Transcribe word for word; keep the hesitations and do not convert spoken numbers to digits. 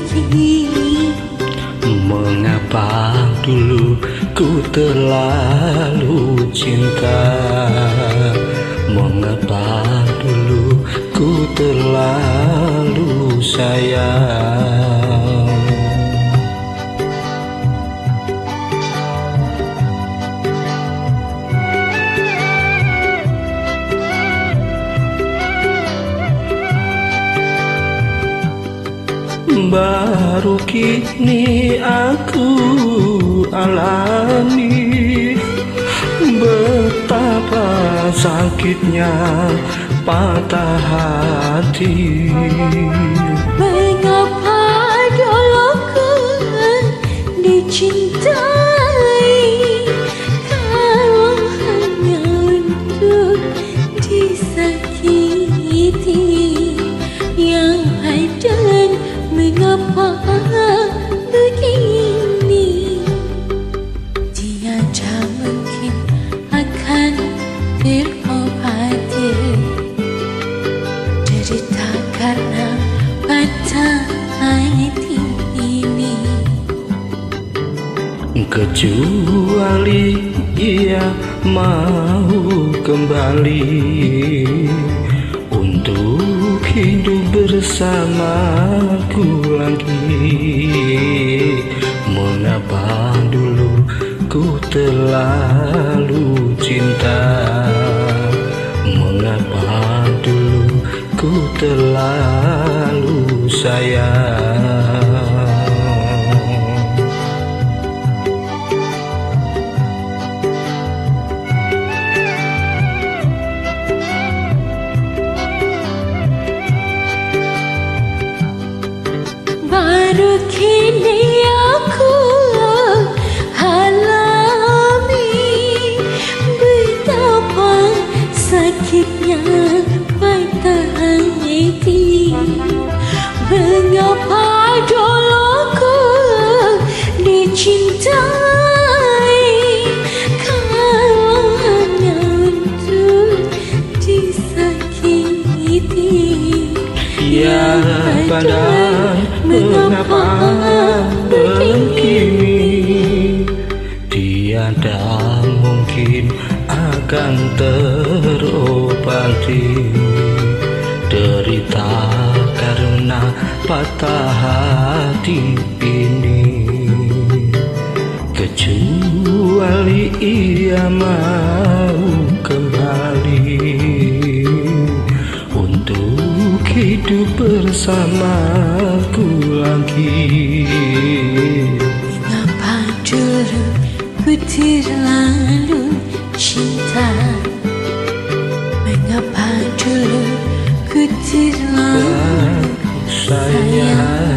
begini? Mengapa dulu ku terlalu cinta? Mengapa dulu ku terlalu sayang? Baru kini aku alami betapa sakitnya patah hati. Mengapa dulu ku dicintai kalau hanya untuk disakiti? Yang ada mengapa begini? Tiada mungkin akan terobati derita karena patah hati ini. Kecuali ia mau kembali untuk hidup bersamaku lagi. Mengapa dulu ku terlalu cinta? Mengapa dulu ku terlalu sayang? Baru kini aku alami betapa sakitnya patah hati. Mengapa dulu ku dicintai kalau hanya untuk disakiti? Ya padahal mengapa begini? Tiada mungkin akan terobati derita karena patah hati ini. Kecuali ia mau kembali untuk hidup bersamaku lagi. Mengapa dulu ku terlalu cinta? Mengapa dulu ku terlalu sayang?